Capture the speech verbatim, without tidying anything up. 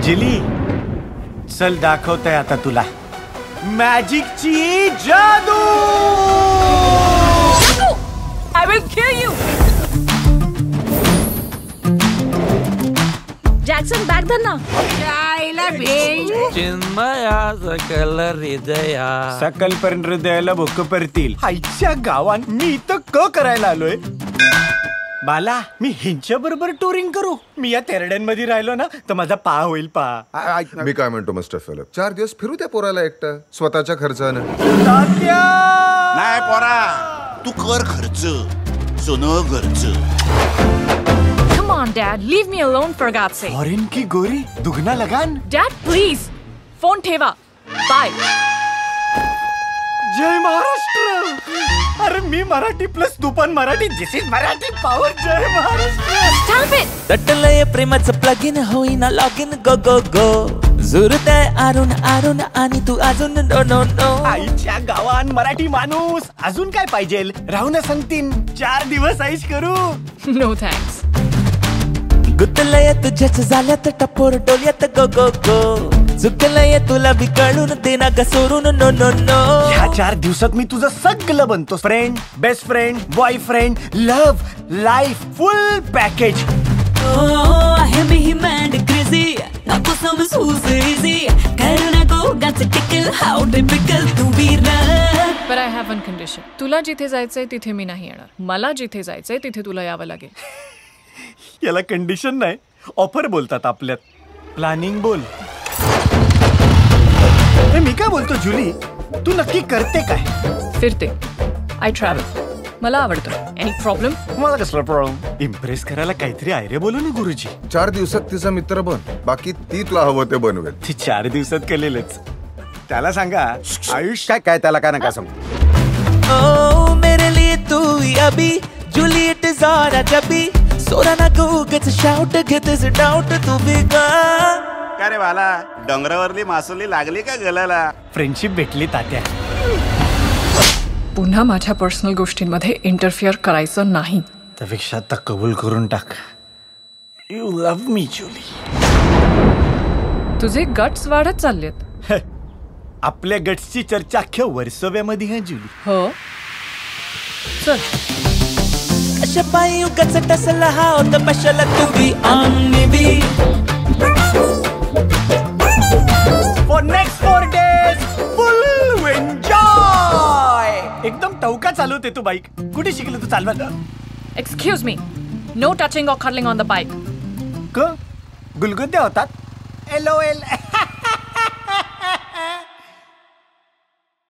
अंजली चल दाखवतय आता तुला मॅजिकची जादू. I will kill you. Jackson bag धर ना. चिन्मया सकल हृदया सकल पण हृदयाला भोक परतील. आईच्या गावात मी इथं क करायला आलोय. बाला मी ह्यांच्या बरोबर टुरिंग करू. मी या तेरड्यांमध्ये राहिलो ना तर माझा पा होईल पा. मी काय म्हणतो मिस्टर फिलिप, चार दिवस फिरू त्या पोराला एकटं स्वतःच्या खर्चानं. नाही पोरा, तू कर खर्च, सोनं खर्च. Come on, Dad. Leave me alone for God's sake. Foreign की गोरी दुगना लगान. Dad, please. फोन ठेवा. Bye. जय महाराष्ट्र. अरे मी मराठी प्लस तू पण Marathi. This is Marathi power. जय महाराष्ट्र. Stop it. तटलय प्रेमाचं प्लगिन होईना लॉगिन गो गो गो. जुरतय आरुण आरुण आणि तू अजून नो नो नो. आईच्या गावात मराठी माणूस अजून काय पाहिजे. राहू ना सांगतीन चार दिवस ऐश करू. No thanks. गुतलय तुझ्याच झाल्यात टपोर डोल्यात गो गो गो. चुकलय तुला बी कळून देना ग सोडून नो नो नो. ह्या चार दिवसात मी तुझं सगळं बनतो. Friend, best friend, boyfriend, love, life, full package. Oh, I hear me he mad crazy. Not for some who's easy. Karuna go got to tickle how difficult to be right. But I have one condition. तुला जिथे जायचंय तिथे मी नाही येणार. मला जिथे जायचंय तिथे तुला यावं लागेल. याला कंडिशन नाही, ऑफर बोलतात आपल्यात. प्लॅनिंग बोल. हे मी काय बोलतो जुली, तू नक्की करते काय? फिरते. I travel. मला आवडतं. Any problem? मला कसला प्रॉब्लेम. इम्प्रेस करायला काहीतरी आयरे बोलू ना गुरुजी. चार दिवसात तिचा मित्र बन, बाकी ती तुला हवं ते बनवेल. ती चार दिवसात केलेलंच. त्याला सांगा आयुष काय काय त्याला काय नका सांगू. ओ मेरे लिए तू ही अभी जूलियट ज़ारा जबी. सोरा ना गो गेट्स शाउट गेट इज डाउट तू बी गा. का रे बाला, डोंगरावरली मासोली लागली का गलाला? फ्रेंडशिप भेटली तात्या. पुन्हा माझ्या पर्सनल गोष्टींमध्ये इंटरफिअर करायचं नाही. त्यापेक्षा आता कबूल करून टाक. You love me Julie. तुझे गट्स वाढत चाललेत. आपल्या गट्सची चर्चा अख्ख्या वर्सोव्यामध्ये आहे जुली. हो चल. अशा पायी उगाच टसला हा होता पशाला तू बी ऑन बी. For next four days full enjoy. एकदम टवका चालवते तू बाईक. कुठे शिकले तू चालवायला? Excuse me. नो टचिंग और कर्लिंग ऑन द बाइक. क गुलगुद्या होतात. L O L